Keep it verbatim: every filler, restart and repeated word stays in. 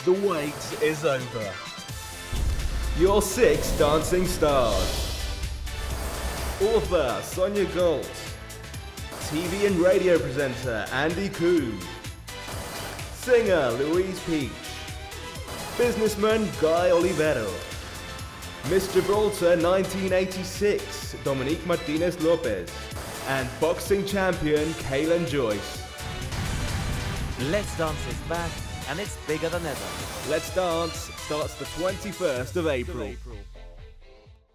The wait is over. Your six dancing stars. Author Sonia GOLT. T V and radio presenter Andy COUMBE. Singer Louise Peach. Businessman Guy Olivero. Miss Gibraltar nineteen eighty-six Dominique Martinez-LOPEZ. And boxing champion KAELAN JOYCE. Let's Dance is back, and it's bigger than ever. Let's Dance starts the twenty-first of April.